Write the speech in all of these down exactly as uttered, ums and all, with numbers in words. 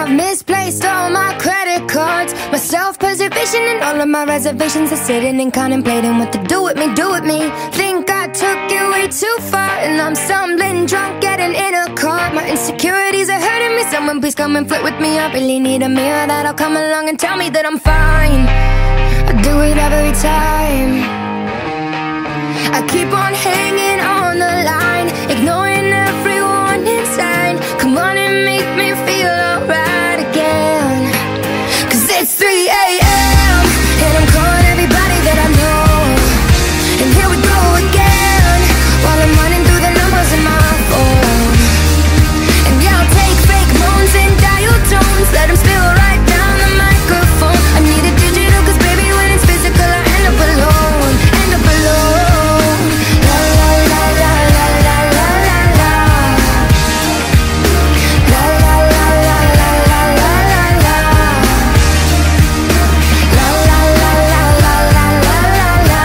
I've misplaced all my credit cards, my self-preservation and all of my reservations are sitting and contemplating what to do with me, do with me. Think I took it way too far, and I'm stumbling drunk, getting in a car. My insecurities are hurting me, someone please come and flirt with me. I really need a mirror that'll come along and tell me that I'm fine. I do it every time. I keep on hanging on the line, ignoring every warning sign. Come on and make me feel alright again. Cause it's three A M and I'm calling everybody that I know, and here we go again, while I'm running through the numbers in my phone. And yeah, I'll take fake moans and dial tones, let them spill right down the microphone. I need a digital cause baby when it's physical I end up alone, end up alone. La la la la la la la la la. La la la la la la la la la. La la la la la la la la la.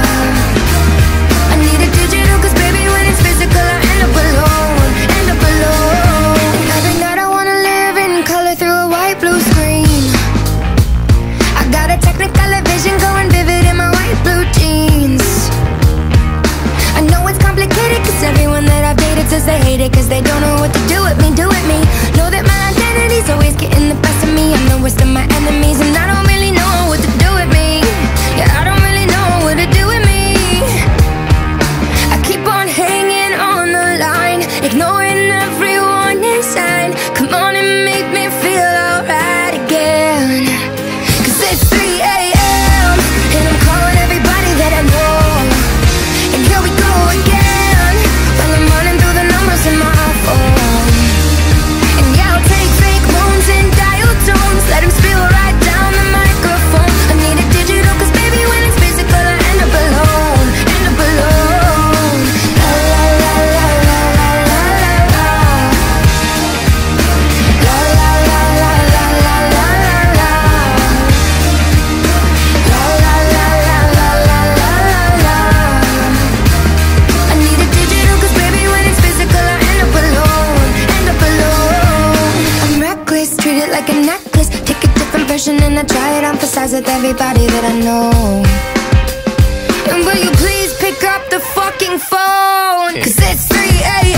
I need a digital cause baby when it's physical I end up alone, end up alone. Every night I wanna live in color through a white blue screen. I got a Technicolor vision going vivid in my white blue jeans. I know it's complicated cause everyone that I've dated says they hate it cause they don't know what to do with me, do with me. Know that my identity's always getting the best of me. I'm the worst of my enemies and I don't really know what to do with me. Yeah, I don't really know what to do with me. I keep on hanging on the line, ignoring every warning sign. Come on and make me feel alright again. Cause it's three A M and I'm calling everybody that I know, and here we go again, while I'm running through the numbers in my phone. And yeah, I'll take fake moans and dial tones, let them spill right down the microphone. I need a digital cause baby when it's physical I end up alone, end up alone. La la la la la la la la la. La la la la la la la la la. La la la la la la la la la. I need a digital cause baby when it's physical I end up alone, end up alone. I'm reckless, treat it like a necklace, take a different version and I try it on for size with everybody that I know. And will you please pick up the fucking phone? Cause it's three A